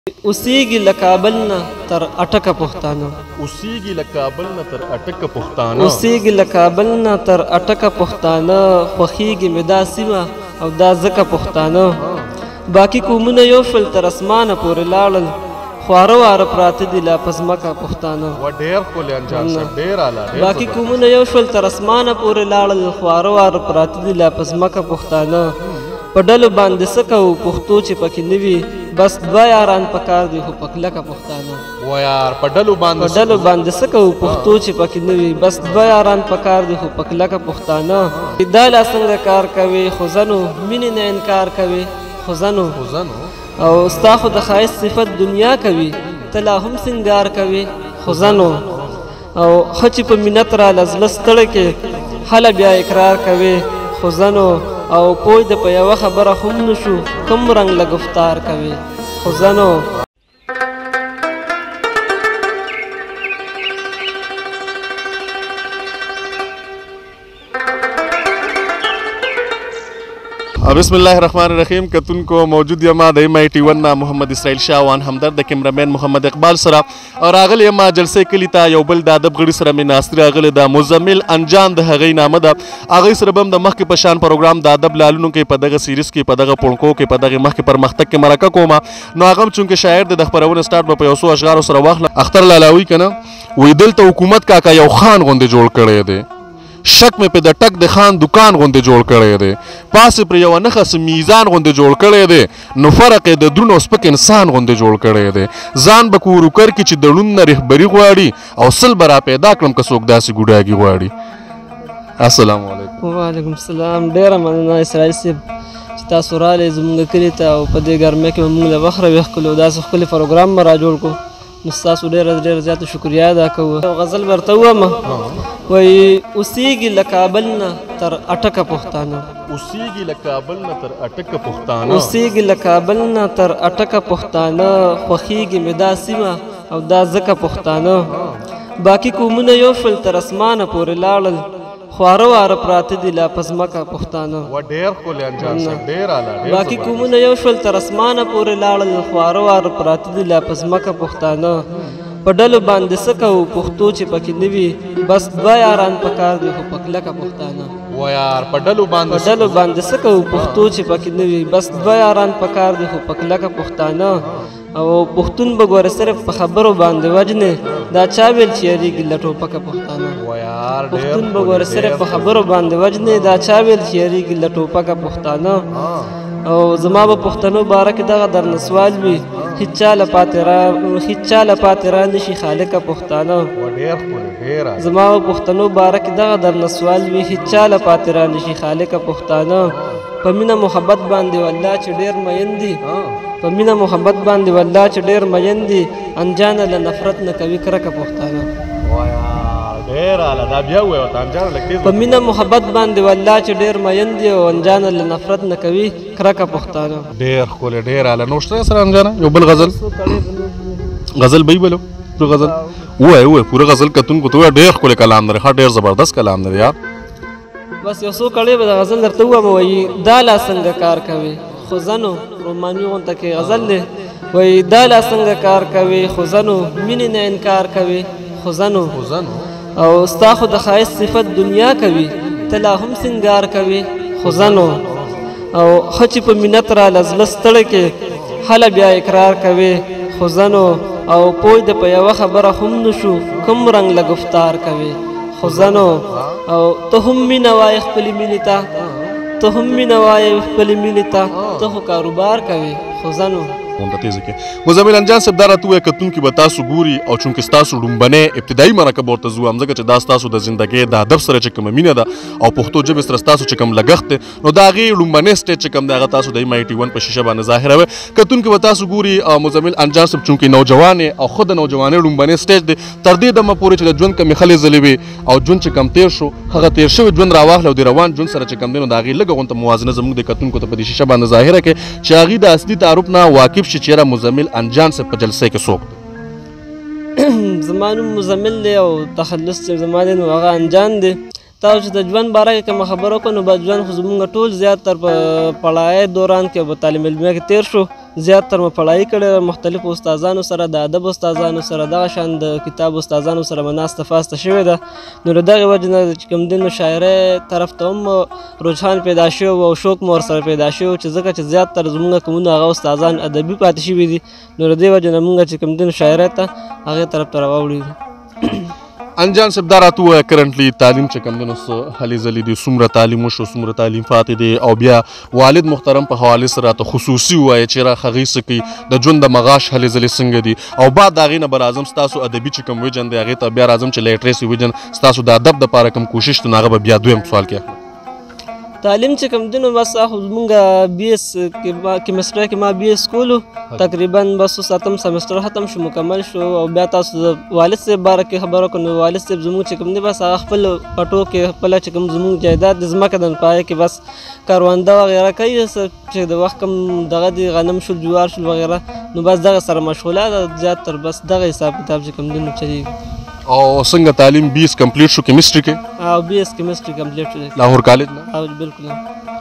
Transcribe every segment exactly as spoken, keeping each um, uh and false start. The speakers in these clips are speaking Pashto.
اوسیږي له کابل نه تر اټکه پښتانه اوسیږي له کابل نه تر اټکه پښتانه اوسیږي له کابل نه تر اټکه پښتانه خوښیږي مې دا سیمه او دا ځکه پښتانه باقي قومونه یو شول تر اسمانه پورې لاړل خواره واره پراته دي لا په ځمکه پښتانه و ډېر ښکلی انجان صاحب ډېر اعلی باقي قومونه یو شول تر اسمانه پورې لاړل خواره واره پراته دي لا په ځمکه پښتانه په ډلو باندې څه کوو پښتو چې پکې نه وي بس دوه یاران پکار دي خو په کلکه پښتانه و یار په ډلو باندې په ډلو باندې څه کوو پښتو چې پکې نه وي بس دوه یاران پکار دي خو په کلکه پښتانه دا لا څنګه کار کوي خو زنو مینې نه انکار کوي خو زنو او ستا خو د ښایست صفت دنیا کوي ته لا هم سینګار کوي خو زنو او ښه چې په منت راله زړه ستړی کې هله بیا اقرار کوي خو زنو او پوی د په یوه خبره هم نشو کوم رنګ له گفتار کوي خو زنو بسم الله الرحمن الرحیم کتونکو موجود یم د ایم آی ټي ون نه محمد اسرائیل شاه وان همدرد د کیمرامین محمد اقبال سره او راغلی یم جلسې کلي ته یو بل د ادب غړي سره مې ناستې راغلی د مزمل انجان د هغې نامه ده هغې سره به هم د مخکې په شان پروګرام د ادب لالونو کې په دغه سیریز کې په دغه پړنکو کې په دغې مخکې پرمختګ کې مرکه کومه نو هغه هم چونکې شاعر دی د خپرونې سټارټ به په یو څو اشعارو سره واخله اختر لالاوي که نه وایي دلته حکومت کاکا یو خان غوندې جوړ کړی دی شک مې په د ټک د خان دکان غوندې جوړ کړی دی پاسې پرې یوه نښه څه میزان غوندې جوړ کړی دی نو فرق یې د دروند او سپک انسان غوندې جوړ کړی دی ځان به کوروکر کې چې د ړوند نه رهبري غواړي او سل به را پیدا کړم که څوک داسې ګوډاګي غواړي السلام علیکم وعلیکم السلام ډېره مننه اسرائیل صاحب چې تاسو راغلی زموږ کلي ته او په دې ګرمۍ کې به موږ له وخت راویښ کړو او داسې ښکلی پروګرام به را جوړ کړو نو ستاسو ډېره ډېره زیاته شکریه ادا کوو غزل به ورته وویمه وایي اوسیږي له کابل نه تر اټکه پښتانه اوسیږي له کابل نه تر اټکه پښتانه اوسیږي له کابل نه تر اټکه پښتانه خوښیږي مې دا سیمه او دا ځکه پښتانه باقي قومونه یو شول تر اسمانه پورې لاړل خواره واره پراته دي لا په ځمکه پښتانه و ډېر ښکلی انجان صاحب ډېر اعلی باقي قومونه یو شول تر اسمانه پورې لاړل خواره واره پراته دي لا په ځمکه پښتانه په ډلو باندې څه کوو پښتو چې پکې نه وي بس دوه یاران پکار دي خو په کلکه پښتانه و یار په ډلو باندې په ډلو باندې څه کوو پښتو چې پکې نه وي بس دوه یاران پکار دي خو په کلکه پښتانه او پښتون به ګوره صرف په خبرو باندې وجنې دا چا ویل چې یریږي له ټوپکه پښتانه پښتون به ګوره صرف په خبرو باندې وجنې دا چا ویل چې یریږي له ټوپکه پښتانه او زما به پښتنو باره کې دغه درنه سوال وي هېڅ چا له پاتې را هېڅ چا له پاتې را نه شي خالقه پښتانه زما به پښتنو باره کې دغه درنه سوال وي هېڅ چا له پاتې را نه شي خالقه پښتانه په مینه محبت باندې والله چې ډېر مین دي په مینه محبت باندې والله چې ډېر مین دي انجانه له نفرت نه کوي کرکه پښتانه په مینه محبت باندې والله چې ډېر مین دي او انجانه له نفرت نه کوي کرکه پښتانه ډېر ښکلی ډېر اعلی نو شته سره انجانه یو بل غزل غزل به یې بلو پوره غزل ووایه ووایه پوره غزل کتونکو ته ووایه ډېر ښکلی کلام لري ښه ډېر زبردست کلام لري یار بس یو څو کړۍ به د غزل درته ووایم وایي دا لا څنګه کار کوي خو زنو رومانوي غونته کې غزل دی وایي دا لا څنګه کار کوي خو زنو مینې نه انکار کوي خو زنو او ستا خو د ښایست صفت دنیا کوي ته لا هم سینګار کوي خو زنو او ښه چې په منت راله زړه ستړی کې هله بیا اقرار کوي خو زنو او پوی د په یوه خبره هم نشو کوم رنګ له گفتار کوي خو زنو او ته هم مینه وایې خپلې مینې ته ته هم مینه وایې خپلې مینې ته ته خو کاروبار کوې خو زنو مزمل انجان صاحب دا راته ووایه کتونکي به تاسو ګوري او چونکې ستاسو لومبنۍ ابتدایي مرکه به ورته زو همځکه چې دا ستاسو د زندګۍ د ادب سره چې کومه مینه ده او پښتو ژبې سره ستاسو چې کوم لګښت دی نو د هغې لومبنۍ سټیج چې کوم دی هغه تاسو د ایم آی ټي ون په شیشه باندې ظاهروئ کتونکي به تاسو ګوري مزمل انجان صاحب چونکې نوجوان او خو د نوجوانۍ لومبنۍ سټیج دی تر دې دمه پورې چې د ژوند کمې خلې ځلې وي او ژوند چې کم تېر شو هغه تېر شوی ژوند راواخلي او د روان ژوند سره چې کوم دی نو د هغې لږه غونته موازنه زموږ د کتونکو ته په دې شیشه باندې ظاهره کړي چې هغې د اصلي تعارف نه واقف شي چې یاره مزمل انجان صاحب په جلسه کې څوک دی زما نوم مزمل دی او تخلص چې زما دی نو هغه انجان دی تاسو چې د ژوند باره کې کومه خبره وکړو نو به ژوند خو زموږ ټول زیات تر په پړایي دوران کې به تعلیم علمیه کې تېر شو زیاتره مې پړایي کړې مختلفو استادانو سره د ادب استادانو سره دغه شان د کتاب استادانو سره مې ناسته فاسته شوې ده. نو له دغې وجې نه چې کوم دی نو شاعرۍ طرف ته هم رجحان پیدا شوی او شوق مې ورسره پیدا شوی چې ځکه چې زیاتره زموږ کومونه هغه استادان ادبي پاتې شوي دي. نو له دې وجې نه مونږ چې کوم دی نو شاعرۍ ته هغې طرف ته راواوړېږو. انجان صاحب دا راته ووایه کرنټلی تعلیم چې کوم دی نو څه هلې ځلې دي څومره تعلیم وشو څومره تعلیم پاتې دی او بیا والد محترم په حوالې سره راته خصوصي ووایه چې را هغې څه کوي د ژوند د مغاش هلې ځلې څنګه دي او بعد د هغې نه به راځم ستاسو ادبي چې کوم ویژن دی هغې ته بیا راځم چې لیټریسي ویژن ستاسو د ادب دپاره کوم کوشش دی نو هغه به بیا دویم سوال کې اخلم. تعلیم چې کوم دی نو بس زمونږ بي ایس کیمسټرۍ کې ما بي ایس کولو تقریبا بس ساتم سمسټر ختم شو مکمل شو او بیا تاسو د والد صاحب باره کې خبره وکړو. نو والد صاحب زموږ چې کوم دی بس هغه خپل پټو کې خپله چې کوم زموږ جایداد د ځمکه ده په هغې کې بس کارونده وغیره کوي چې د وخت کم دغه دی غنم شول جوار شول وغیره نو بس دغه سره مشغوله ده زیاتر بس دغه حساب کتاب چې کوم دی نو چلېږي. او څنګه تعلیم بي ایس کمپلیټ شو کیمسټري کې؟ او بي ایس کیمسټري کمپلیټ شو لاهور کالج نه؟ او بالکل.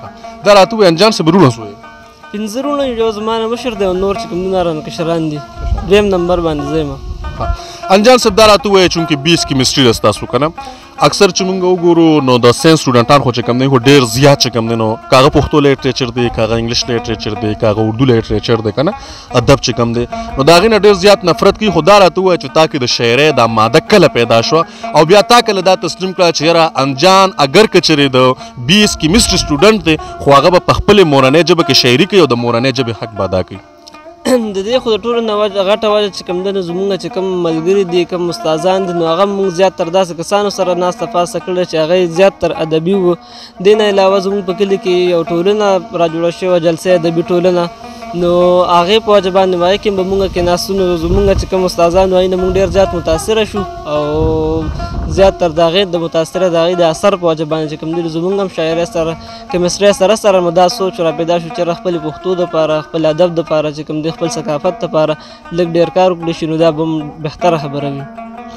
دا راته ووایه انجان صاحب وروڼه څو یې؟ پنځه وروڼه یو زما نه مشر دی او نور چې کوم دي رانه کشران دي دویم نمبر باندې زه یم. انجان صاحب دا راته ووایه چونکې بي ایس کیمسټري ده ستاسو که نه اکثر چې موږ وګورو نو د ساینس سټوډنټان خو چې کوم دی خو ډېر زیات چې کوم دی نو که هغه پښتو لیټریچر دی که هغه انګلیش لیټریچر دی که هغه اردو لیټریچر دی که نه ادب چې کوم دی نو د هغې نه ډېر زیات نفرت کوي. خو دا راته ووایه چې تا کې د شاعرۍ دا ماده کله پیدا شوه او بیا تا کله دا تسلیم کړه چې یاره انجان اگر که چېرې د بي ایس کیمسټري سټوډنټ دی خو هغه به په خپلې مورنۍ ژبه کې شاعري کوي او د مورنۍ ژبې حق به ادا کوي. د دې خو د ټولو نه غټه وجه چې کوم دی نو زموږ چې کوم ملګري دي کوم استادان دي نو هغه موږ زیاتره داسې کسانو سره ناسته پاسته کړې چې هغه زیاتر ادبي وو. دې نه علاوه زموږ په کلي کې یو ټولنه راجوړه شوې وه جلسه ادبي ټولنه نو هغې په وجه باندې هغې کې به مونږ کېناستو نو زمونږ چې کوم استادان وایي نه مونږ ډېر زیات متاثره شو او زیاتر د هغې د متاثره د هغې د اثر په وجه باندې چې کوم دی زمونږ هم شاعرۍ سره کیمسټرۍ سره سره مو دا سوچ را پیدا شو چې خپلې پښتو دپاره خپل ادب دپاره چې کوم دی خپل ثقافت دپاره لږ ډېر کار وکړی شي نو دا به هم بهتره خبره وي.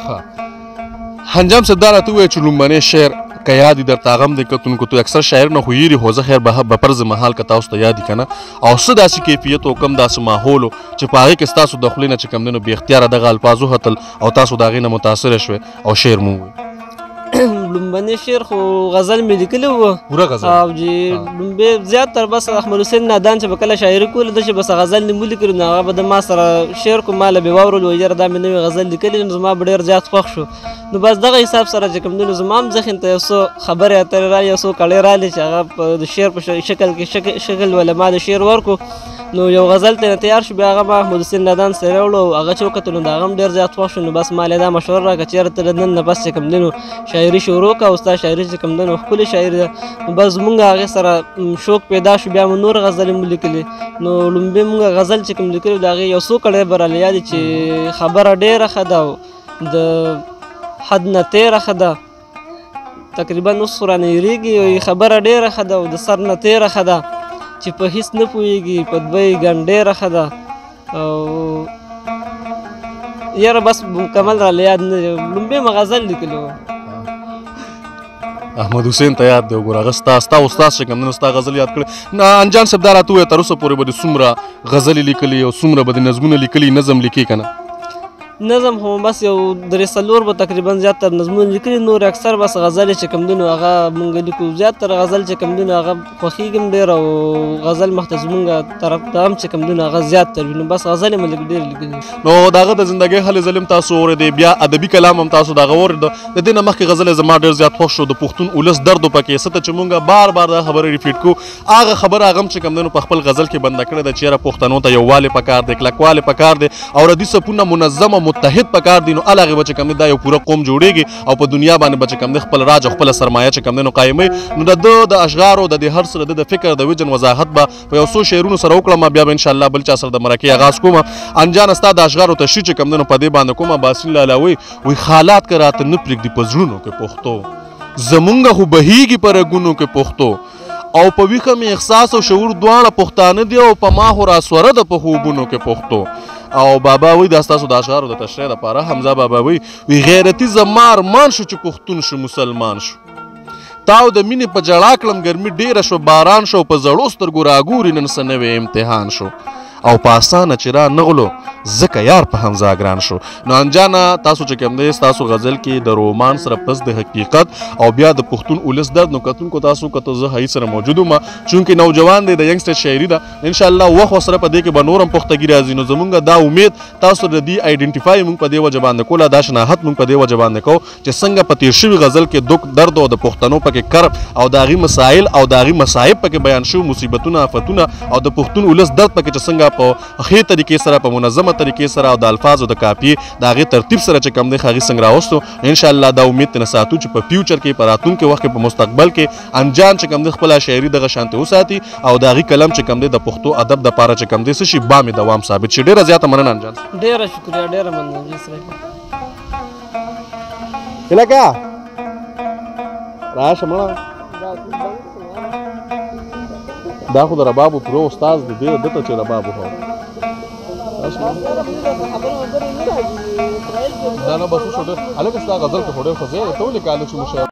انجام صاحب دا راته ووایه چې لومړنی شعر که یاد وي درته هغه هم دی کتونکو تو اکثر شاعر نه خو یېري خو زه خیر به پرز محال که تاسو ته یاد وي که نه او څه داسې کیفیت او کم داسې ماحول چې په هغې کې ستاسو د خولې نه چې کوم دی نو بې اختیاره دغه الفاظ وختل او تاسو د هغې نه متاثره شوې او شعر مو ووایي. لومبنی شعر خو غزل مې لیکلی وه پوره غزل او چې لومبې زیاتر بس احمد حسین نادان چې به کله شاعري کوله ده چې بس غزل مې ولیکلو نو هغه به د ما سره شعر کوم ما له بې واورلو وایي یاره دا مې نوې غزل لیکلې نو زما به ډېر زیات خوښ شو. نو بس دغه حساب سره چې کوم دی نو زما هم ذهن ته یو څه خبرې اترې رالې یو څو کړۍ رالې چې هغه په د شعر په شکل کې شکل ولا ما د شعر ورکو نو یو غزل ته تیار شو بیا هغه ما محمد حسین نادان سره راوړو هغه چې وکتلو نو د هغه هم ډېر زیات خوښ شو. نو بس ما له دا مشوره راکړه چې یاره ته نن نه بس چې کوم دی نو شاعري شروع کړه او ستا شاعري چې کوم دی نو ښکلې شاعري ده نو بس زمونږ هغې سره شوق پیدا شو بیا مو نور غزلې مو لیکلې نو لومبې مونږ غزل چې کوم لیکلي د هغې یو څو کړۍ به راله یاد چې خبره ډېره ښه ده او د حد نه تېره ښه ده تقریبا اوس خو رانه هېرېږي خبره ډېره ښه ده او د سر نه تېره ښه ده چې په هیڅ نه پوهېږي په دوی ګڼ ډېره ښه ده او یاره بس مکمل راله یاد نه دی لومبې مې غزل لیکلی وه. احمد حسین ته یاد دی وګوره هغه ستا ستا استاد چې کوم دی نو ستا غزل یاد کړی. انجان صاحب دا راته ووایه تر اوسه پورې به دې څومره غزلې لیکلي او څومره به دې نظمونه لیکلي نظم لیکې که نه؟ نظم خو بس یو درې څلور به تقریبا زیاتر نظمونه لیکلي نور اکثر بس غزلې چې کوم دی نو هغه مونږ لیکو زیاتر غزل چې کوم دی نو هغه خوښېږي ډېر او غزل مخته زمونږ طرف ته هم چې کوم دی نو هغه زیاتر وي نو بس غزلې مې لږ ډېر لیکلي. نو د هغه د زندګۍ هلې ځلې هم تاسو اورېدی بیا ادبي کلام هم تاسو د هغه واورېده د دې نه مخکې غزلې زما ډېر زیات خوښ شو د پښتون ولس درد و پکې څه ته چې مونږ بار بار دا خبره ریپیټ کوو هغه خبره هغه هم چې کوم دی نو په خپل غزل کې بنده کړې ده چې یاره پښتنو ته یووالی پکار دی کلکوالی پکار دی او ردي صفونه منظم او متحد پکار دی نو الهغې به چې کوم دی دا یو پوره قوم جوړېږي او په دنیا باندې به چې کوم دی خپل راج او خپله سرمایه چې کوم دی نو قایموي. نو د ده د اشعارو د دې هر څه د ده د فکر د وجن وضاحت به په یو څو شعرونو سره وکړم بیا به انشاءالله بل چا سره د مرکې آغاز کوم. انجان ستا د اشعارو تشریح چې کوم دی نو په دې باندې کومه باسین لالا وایي وایي خالات که راته نه پرېږدي په زړونو کې پښتو زمونږ خو بهیږي په رګونو کې پښتو او په ویښه مې احساس او شعور دواړه پښتانه دي او په ما خو راسوره ده په خوبونو کې پښتو. او بابا وی دا ستاسو د اشعارو د تشریح دپاره حمزه بابا وی وی غیرتي زما ارمان شو چې پښتون شو مسلمان شو تاو د مینې په جړا کړم ګرمي ډېره شو باران شو په زړو سترګو راګوري نن څه نوی امتحان شو او په اسانه چې را نغلو ځکه یار په حمزه ګران شو. نو انجانه تاسو چې کوم دی ستاسو غزل کې د رومان سره پس د حقیقت او بیا د پښتون ولس درد نو کتونکو تاسو کته زه هی سره موجود یم چونکې نوجوان دی د ینګسټر شاعري ده ان شاء الله وخت سره په دې کې به نورم پختګي راځي. نو زمونږ دا امید تاسو د دې آیډنټیفای مونږ په دې وجه باندې کوله دا شناخت مونږ په دې وجه باندې کو چې څنګه په تیر شوي غزل کې دک درد او د پښتنو پکې کرب او د هغې مسایل او د هغې مصایب پکې بیان شوي مصیبتونه آفتونه او د پښتون ولس درد پکې چې څنګه په ښې طریقې سره په منظمه طریقې سره او د الفاظو د کاپیې د هغې ترتیب سره چې کوم دی هغې څنګه راوستو ان شاء الله دا امید ترې ساتو چې په فیوچر کې په راتلونکي وخت کې په مستقبل کې انجان چې کوم دی خپله شاعري دغه شانتې وساتي او د هغې کلم چې کوم دی د پښتو ادب دپاره چې کوم دی څه شي بامې دوام ثابت شي. ډېره زیاته مننه انجان. ډېره شکریه ډېره مننه جی اسرائیل. هیلکه راشه مړه دا خو د ربابو پرو استاد دی دی دته چې رباب وهو دا نه بس شو ډېر هلکه ستا غزل کې خو ډېر ښه ځای دی ته ولې کاله چې مو